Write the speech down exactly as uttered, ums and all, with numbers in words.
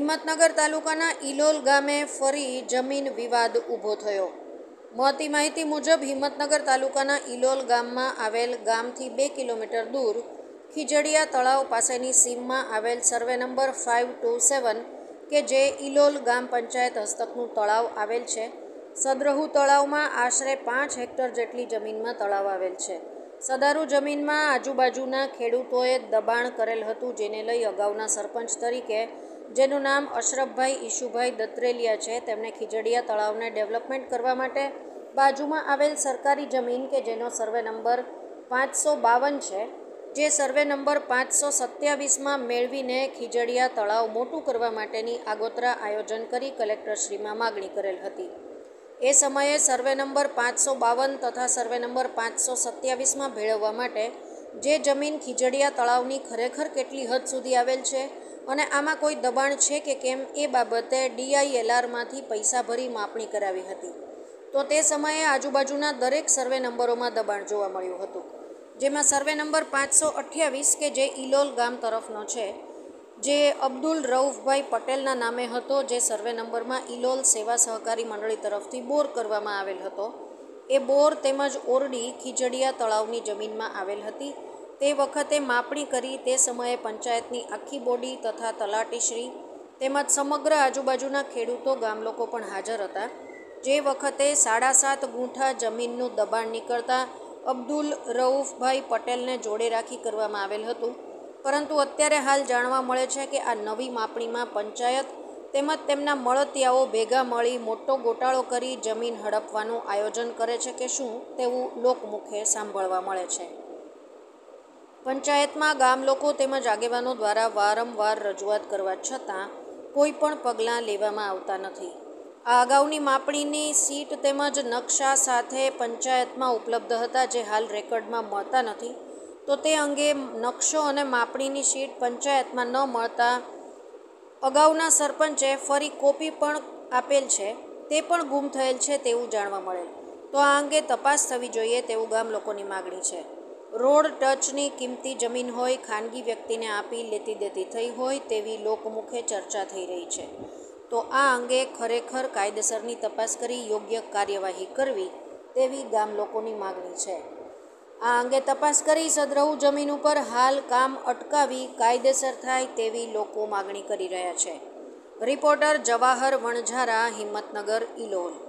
હિંમતનગર તાલુકાના ઇલોલ ગામે ફરી જમીન વિવાદ ઊભો થયો। મળતી માહિતી મુજબ હિંમતનગર તાલુકાના ઇલોલ ગામમાં આવેલ ગામથી બે કિલોમીટર દૂર ખીજડીયા તળાવ પાસેની સીમમાં આવેલ survey number five two seven કે જે ઇલોલ ગામ પંચાયત હસ્તકનું તળાવ આવેલ છે। સદરહુ તળાવમાં આશરે પાંચ હેક્ટર જેટલી જમીનમાં તળાવ આવેલ છે। સદારૂ જમીનમાં આજુબાજુના ખેડૂતોએ દબાણ કરેલ હતું, જેને લઈ અગાઉના સરપંચ તરીકે જેનું નામ અશરફભાઈ ઈશુભાઈ દત્રેલિયા છે, તેમણે ખીજડીયા તળાવને ડેવલપમેન્ટ કરવા માટે બાજુમાં આવેલ સરકારી જમીન કે જેનો સર્વે નંબર પાંચસો બાવન છે, જે સર્વે નંબર પાંચસો સત્યાવીસમાં મેળવીને ખીજડીયા તળાવ મોટું કરવા માટેની આગોતરા આયોજન કરી કલેક્ટરશ્રીમાં માગણી કરેલ હતી। એ સમયે સર્વે નંબર પાંચસો બાવન તથા સર્વે નંબર પાંચસો સત્યાવીસમાં ભેળવવા માટે જે જમીન ખીજડીયા તળાવની ખરેખર કેટલી હદ સુધી આવેલ છે અને આમાં કોઈ દબાણ છે કે કેમ એ બાબતે ડીઆઈએલઆરમાંથી પૈસા ભરી માપણી કરાવી હતી, તો તે સમયે આજુબાજુના દરેક સર્વે નંબરોમાં દબાણ જોવા મળ્યું હતું, જેમાં સર્વે નંબર પાંચસો અઠ્યાવીસ કે જે ઇલોલ ગામ તરફનો છે, જે અબ્દુલ રઉફભાઈ પટેલના નામે હતો, જે સર્વે નંબરમાં ઇલોલ સેવા સહકારી મંડળી તરફથી બોર કરવામાં આવેલ હતો। એ બોર તેમજ ઓરડી ખીજડીયા તળાવની જમીનમાં આવેલ હતી। તે વખતે માપણી કરી તે સમયે પંચાયતની આખી બોડી તથા તલાટીશ્રી તેમજ સમગ્ર આજુબાજુના ખેડૂતો ગામ લોકો પણ હાજર હતા। જે વખતે સાડા સાત ગુંઠા જમીનનું દબાણ નીકળતા અબ્દુલ રઉફભાઈ પટેલને જોડે રાખી કરવામાં આવેલ હતું, પરંતુ અત્યારે હાલ જાણવા મળે છે કે આ નવી માપણીમાં પંચાયત તેમજ તેમના મળતિયાઓ ભેગા મળી મોટો ગોટાળો કરી જમીન હડપવાનું આયોજન કરે છે કે શું તેવું લોકમુખે સાંભળવા મળે છે। પંચાયતમાં ગામ લોકો તેમજ આગેવાનો દ્વારા વારંવાર રજૂઆત કરવા છતાં કોઈ પણ પગલાં લેવામાં આવતા નથી। આ અગાઉની માપણીની સીટ તેમજ નકશા સાથે પંચાયતમાં ઉપલબ્ધ હતા, જે હાલ રેકર્ડમાં મળતા નથી, તો તે અંગે નકશો અને માપણીની સીટ પંચાયતમાં ન મળતા અગાઉના સરપંચે ફરી કોપી પણ આપેલ છે, તે પણ ગુમ થયેલ છે તેવું જાણવા મળેલ, તો આ અંગે તપાસ થવી જોઈએ તેવું ગામ લોકોની માગણી છે। રોડ ટચની કિંમતી જમીન હોય, ખાનગી વ્યક્તિને આપી લેતી દેતી થઈ હોય તેવી લોકમુખે ચર્ચા થઈ રહી છે, તો આ અંગે ખરેખર કાયદેસરની તપાસ કરી યોગ્ય કાર્યવાહી કરવી તેવી ગામ લોકોની માગણી છે। આ અંગે તપાસ કરી સદરહુ જમીન ઉપર હાલ કામ અટકાવી કાયદેસર થાય તેવી લોકો માગણી કરી રહ્યા છે। રિપોર્ટર જવાહર વણઝારા, હિંમતનગર, ઇલોલ।